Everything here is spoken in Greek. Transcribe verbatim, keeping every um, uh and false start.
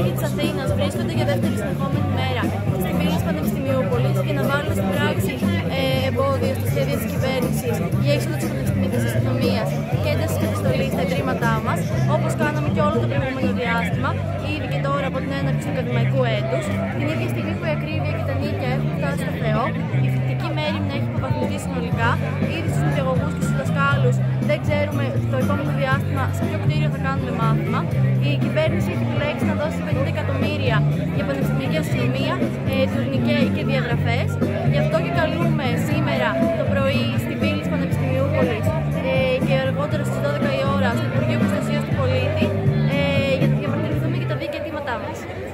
Δήμαρχοι της Αθήνας βρίσκονται για δεύτερη συνεχόμενη μέρα στην πύλη της Πανεπιστημιούπολης για να βάλουν στην πράξη ε, εμπόδια στο σχέδιο της κυβέρνησης για είσοδο της πανεπιστημιακής αστυνομίας και ένταση της καταστολής στα ιδρύματά μας, όπως κάναμε και όλο το προηγούμενο διάστημα, ήδη και τώρα από την έναρξη του ακαδημαϊκού έτους, την ίδια στιγμή που η ακρίβεια και τα νίκια έχουν φτάσει στο Θεό, η φοιτητική μέριμνα έχει υποβαθμιστεί συνολικά, ήδη στους νηπιαγωγούς και στους δασκάλους δεν ξέρουμε το επόμενο διάστημα σε ποιο κτίριο θα κάνουμε μάθημα. Η κυβέρνηση έχει επιλέξει να δώσει πενήντα εκατομμύρια για πανεπιστημιακή αστυνομία, ε, τουρνικέ και διαγραφές. Γι' αυτό και καλούμε